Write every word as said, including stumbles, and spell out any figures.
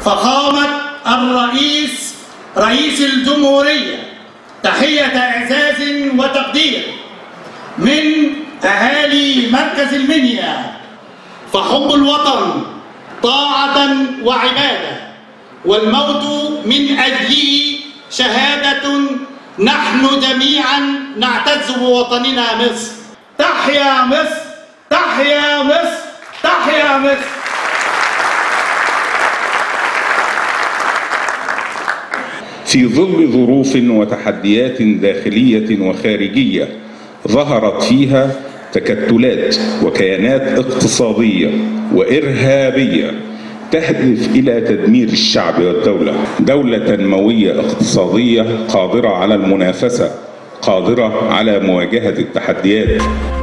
فخامة الرئيس رئيس الجمهورية تحية إعزاز وتقدير من أهالي مركز المنيا، فحب الوطن طاعة وعبادة، والموت من أجله شهادة. نحن جميعا نعتز بوطننا مصر. تحيا مصر، تحيا مصر، تحيا مصر. في ظل ظروف وتحديات داخلية وخارجية ظهرت فيها تكتلات وكيانات اقتصادية وإرهابية تهدف إلى تدمير الشعب والدولة، دولة تنموية اقتصادية قادرة على المنافسة، قادرة على مواجهة التحديات.